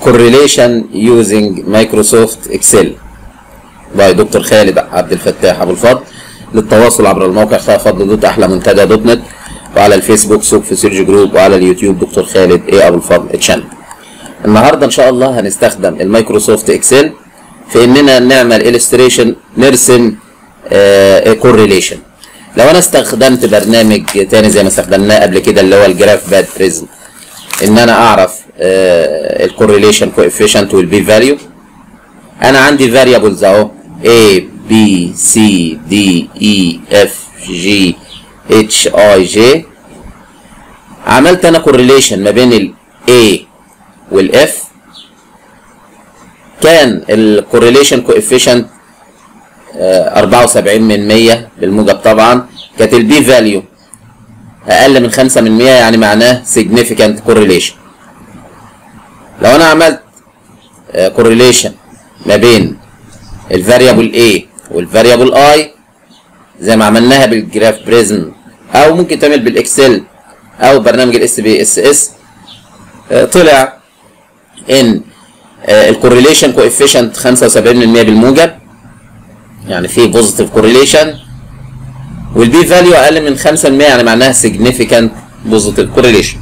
correlation using Microsoft Excel by دكتور خالد عبد الفتاح ابو الفضل. للتواصل عبر الموقع خافض.احلى-منتدى.net، وعلى الفيسبوك سوق في سيرج جروب، وعلى اليوتيوب دكتور خالد ابو الفضل تشانل. النهارده ان شاء الله هنستخدم المايكروسوفت اكسل في اننا نعمل illustration، نرسم correlation. لو انا استخدمت برنامج تاني زي ما استخدمناه قبل كده اللي هو الجراف باد بريزم، ان انا اعرف الكورليشن كوفيشنت والبي فاليو. انا عندي فاريبلز اهو A B C D E F G H I J. عملت انا كورليشن ما بين ال A وال F. كان الكورليشن كوفيشنت 74 من 100 بالموجب طبعا. كانت البي فاليو اقل من 5 من 100، يعني معناه significant correlation. لو انا عملت correlation ما بين الفاريبل A والفاريبل I زي ما عملناها بالجراف بريزم، او ممكن تعمل بالاكسل او برنامج الاس بي اس اس، طلع ان الكورليشن كوفيشنت 75% بالموجب، يعني في بوزيتيف كورليشن، والبي فاليو اقل من 5%، يعني معناها significant positive correlation.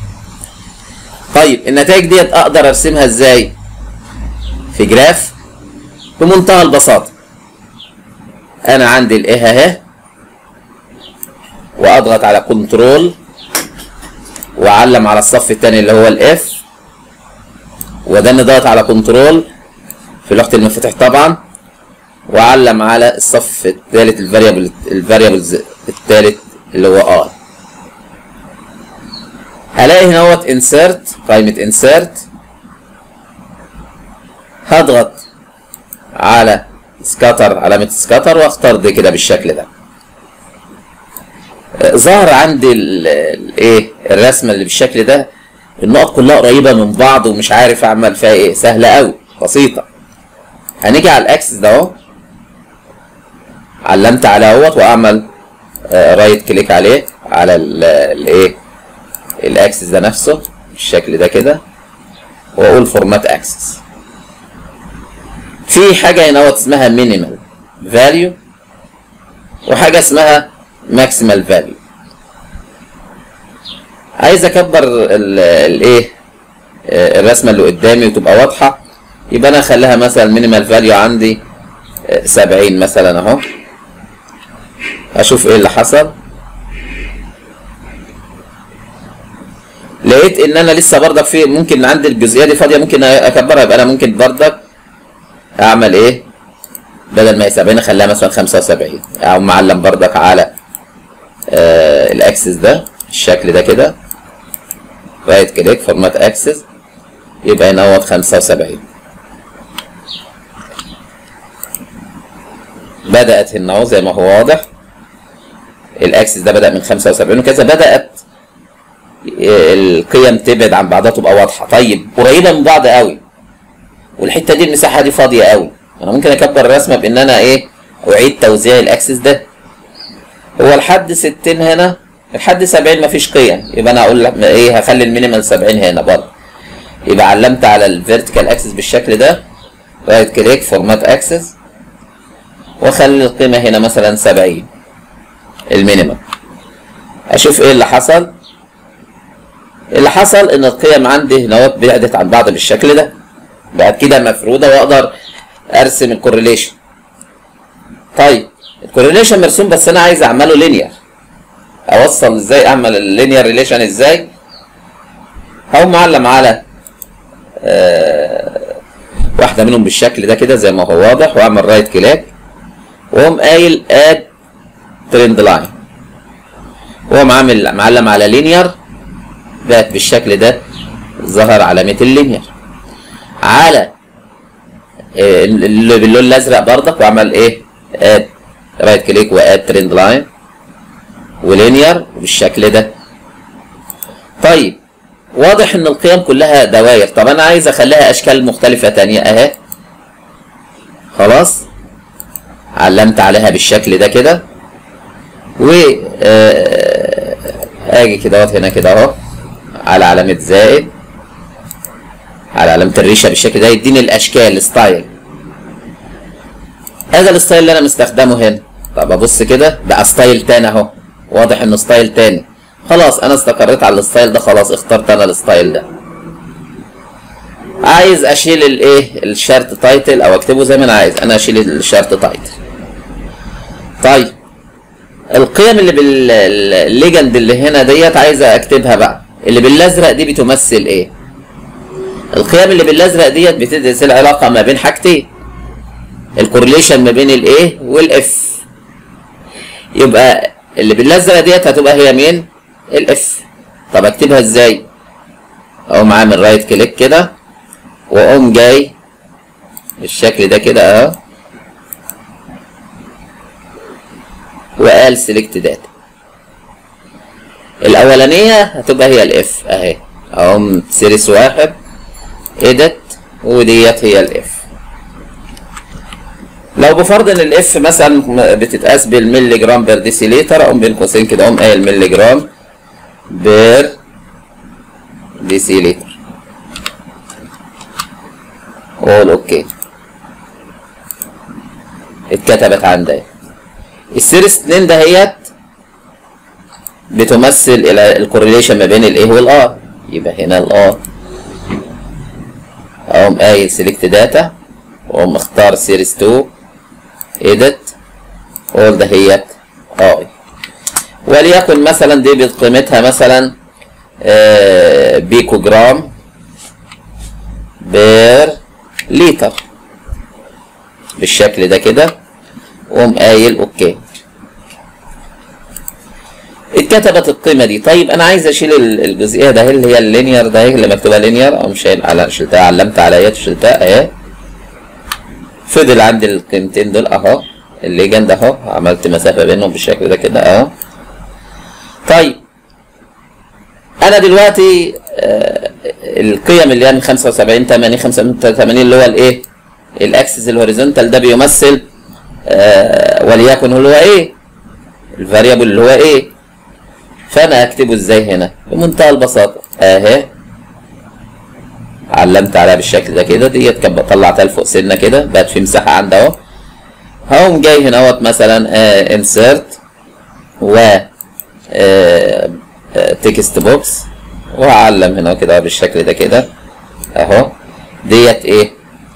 طيب النتائج ديت اقدر ارسمها ازاي في جراف؟ بمنتهى البساطه. انا عندي الايه اهي، واضغط على كنترول واعلم على الصف الثاني اللي هو الاف، وده نضغط على كنترول في لوحه المفاتيح طبعا، واعلم على الصف الثالث الفاريبلز الثالث اللي هو ار. هلاقي هنا اهوت انسيرت، قائمه انسيرت، هضغط على سكاتر، علامه سكاتر، واختار دي كده بالشكل ده. ظهر عندي الايه الرسمه اللي بالشكل ده، النقط كلها قريبه من بعض ومش عارف اعمل فيها ايه. سهله قوي بسيطه. هنيجي على الاكسس ده اهو، علمت على اهوت واعمل رايت كليك عليه على الايه الاكسس ده نفسه بالشكل ده كده، واقول فورمات اكسس. في حاجه هنا اسمها مينيمال فاليو، وحاجه اسمها ماكسيمال فاليو. عايز اكبر الايه الرسمه اللي قدامي وتبقى واضحه، يبقى انا اخليها مثلا مينيمال فاليو عندي 70 مثلا اهو. اشوف ايه اللي حصل. لقيت ان انا لسه بردك في ممكن عندي الجزئيه دي فاضيه، ممكن اكبرها. يبقى انا ممكن بردك اعمل ايه، بدل ما هي 70 اخليها مثلا 75، او معلم بردك على الاكسس ده بالشكل ده كده، رايت كليك فورمات اكسس، يبقى هنا هو 75. بدأت هنا اهو زي ما هو واضح، الاكسس ده بدأ من 75 وكذا، بدأت القيم تبعد عن بعضها تبقى واضحه. طيب قريبه من بعض قوي، والحته دي المساحه دي فاضيه قوي. انا ممكن اكبر الرسمه بان انا ايه اعيد توزيع الاكسس ده. هو لحد 60 هنا، لحد 70 مفيش قيم، يبقى انا اقول لك ايه هخلي المينيمال 70 هنا برضه. يبقى علمت على الفيرتيكال اكسس بالشكل ده، رايت كليك فورمات اكسس، واخلي القيمه هنا مثلا 70 المينيمال. اشوف ايه اللي حصل. اللي حصل ان القيم عندي هنا بعدت عن بعض بالشكل ده، بعد كده مفروده، واقدر ارسم الكورليشن. طيب الكورليشن مرسوم، بس انا عايز اعمله لينير. اوصل ازاي، اعمل اللينير ريليشن ازاي؟ هقوم معلم على واحده منهم بالشكل ده كده زي ما هو واضح، واعمل رايت كليك، واقوم قايل اد ترند لاين، واقوم عامل معلم على لينير، بقت بالشكل ده، ظهر علامه اللينير. على اللي باللون الازرق برضك، واعمل ايه اد رايت كليك واد ترند لاين ولينير بالشكل ده. طيب واضح ان القيم كلها دواير. طب انا عايز اخليها اشكال مختلفه تانية اهي. خلاص علمت عليها بالشكل ده كده، و اجي كده هنا كده اهو على علامه زائد، على علامة الريشة بالشكل ده يديني الاشكال ستايل. هذا الستايل اللي انا مستخدمه هنا. طب ابص كده بقى ستايل تاني اهو، واضح انه ستايل تاني. خلاص انا استقريت على الستايل ده، خلاص اخترت انا الستايل ده. عايز اشيل الايه الشارت تايتل او اكتبه زي ما انا عايز، انا اشيل الشارت تايتل. طيب القيم اللي بالليجند اللي هنا ديت عايزه اكتبها بقى. اللي بالازرق دي بتمثل ايه؟ القيم اللي بالازرق ديت بتدرس العلاقه ما بين حاجتين، الكورليشن ما بين الايه والاف. يبقى اللي بالازرق ديت هتبقى هي مين؟ الاف. طب اكتبها ازاي؟ اقوم عامل رايت كليك كده واقوم جاي بالشكل ده كده اهو، وقال سيلكت داتا. الاولانيه هتبقى هي الاف اهي، اقوم سيريس واحد اديت وديت هي الاف. لو بفرض ان الاف مثلا بتتقاس بالملي جرام بير ديسيليتر، اقوم بين قوسين كده اقوم قايل ملي جرام بير ديسيليتر، واقول اوكي. اتكتبت عندي. السيريس 2 دهيت بتمثل الكورليشن ما بين الايه والار، يبقى هنا الار. اقوم قايل سيلكت داتا واقوم اختار سيريس 2 اديت واقول دهيت اي، وليكن مثلا دي بقيمتها مثلا بيكو جرام بير لتر بالشكل ده كده، واقوم قايل اوكي. اتكتبت القيمه دي. طيب انا عايز اشيل الجزئيه ده اللي هي اللينير ده اللي مكتوبه لينير، اقوم شايل على شلتها، علمت عليها شلتها اهي. فضل عندي القيمتين دول اهو، الليجند اهو، عملت مسافه بينهم بالشكل ده كده اهو. طيب انا دلوقتي القيم اللي هي من 75 80 85 اللي هو الايه الاكسس الهوريزونتال ده بيمثل وليكن هو ايه الفاريبل اللي هو ايه. فانا اكتبه ازاي هنا؟ بمنتهى البساطه اهي، علمت عليها بالشكل ده كده، ديت كانت طلعتها لفوق سنه كده، بقت في مساحه عندي اهو. هقوم جاي هنا اهوت مثلا انسرت و تكست بوكس، وهعلم هنا كده بالشكل ده كده اهو. ديت ايه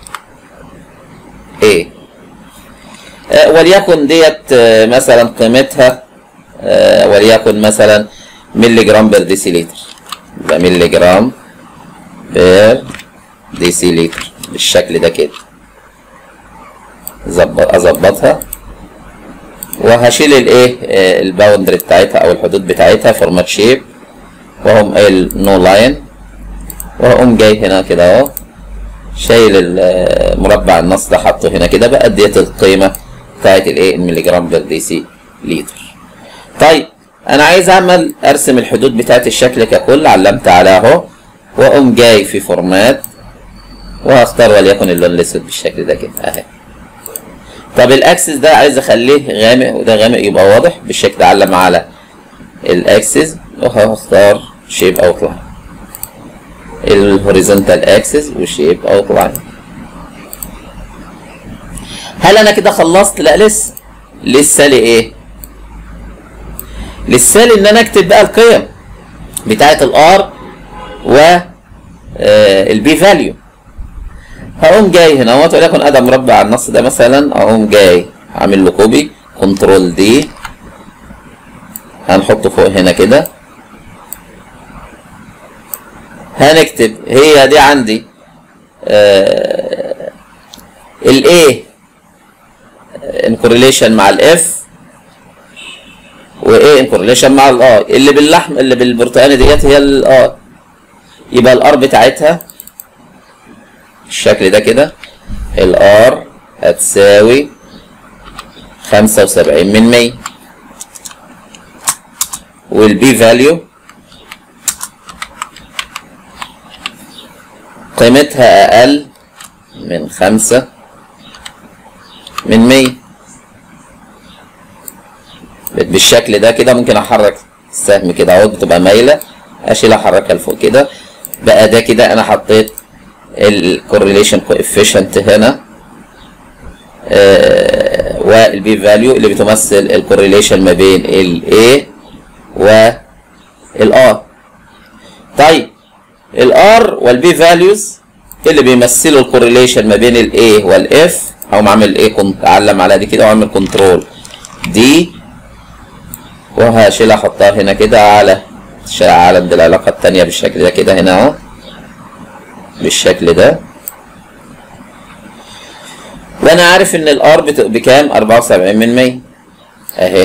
ايه وليكن ديت مثلا قيمتها وليكن مثلا ملي جرام بير ديسيليتر، يبقى ملي جرام بير ديسيليتر بالشكل ده كده. اظبطها وهشيل الايه الباوندري بتاعتها او الحدود بتاعتها، فورمات شيب، وهقوم قايل نو لاين، وهقوم جاي هنا كده اهو شايل المربع النص ده حاطه هنا كده، بقى ديت القيمه بتاعت الايه الملي جرام بير ديسي لتر. طيب انا عايز ارسم الحدود بتاعت الشكل ككل، علمت على اهو، واقوم جاي في فورمات وهختار وليكن اللون الاسود بالشكل ده كده اهي. طب الاكسس ده عايز اخليه غامق وده غامق يبقى واضح بالشكل ده، علم على الاكسس وهختار شيب اوت لاين، الهوريزونتال اكسس وشيب اوت لاين. هل انا كده خلصت؟ لا لسه لي ايه؟ لسه لي ان انا اكتب بقى القيم بتاعت الار و البي فاليو. هقوم جاي هنا اهوت وليكن ادي مربع النص ده مثلا، اقوم جاي عامل له كوبي كنترول دي، هنحطه فوق هنا كده. هنكتب هي دي عندي الايه ان كورليشن مع الاف، وايه ان كورليشن مع الاي. اللي باللحم اللي بالبرتقاني ديت هي الاي، يبقى الار بتاعتها الشكل ده كده، الار هتساوي 75%، والبي فاليو قيمتها اقل من 5%. بالشكل ده كده ممكن احرك السهم كده اهو، بتبقى مايله، اشيل احركها لفوق كده. بقى ده كده انا حطيت الكورليشن كوفيشنت هنا والبي فاليو اللي بتمثل الكورليشن ما بين الاي والار. طيب الار والبي فاليوز اللي بيمثلوا الكورليشن ما بين الاي والاف، او اعمل ايه اعلم على دي كده واعمل كنترول دي وهشيلها احطها هنا كده على العلاقه الثانيه بالشكل ده كده هنا اهو بالشكل ده. وانا عارف ان الار بكام 74% اهي،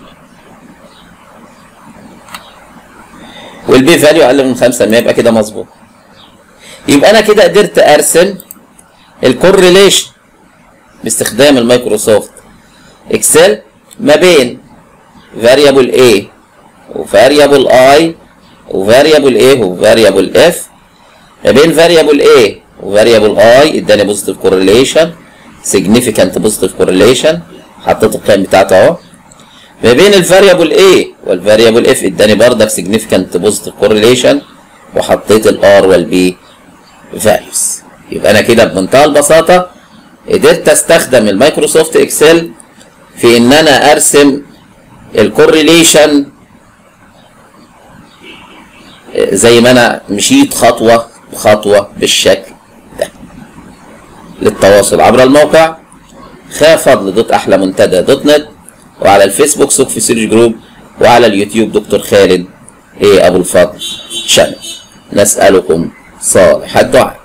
والبي فاليو اقل من 5% يبقى كده مظبوط. يبقى انا كده قدرت ارسم الكورليشن باستخدام المايكروسوفت اكسل ما بين variable A وvariable I وvariable A وvariable F. ما بين variable A وvariable I اداني بوزيتيف كورليشن significant بوزيتيف كورليشن، حطيت القيم بتاعته اهو. ما بين الفاريبل A والفاريبل F اداني بردك significant بوزيتيف كورليشن وحطيت الار والبي فاليوز. يبقى انا كده بمنتهى البساطه قدرت استخدم المايكروسوفت اكسل في ان انا ارسم الكورليشن زي ما انا مشيت خطوه بخطوه بالشكل ده. للتواصل عبر الموقع خافضل.احلامنتدى.net، وعلى الفيسبوك سوق في سيرج جروب، وعلى اليوتيوب دكتور خالد ابو الفضل شانل. نسألكم صالح الدعاء.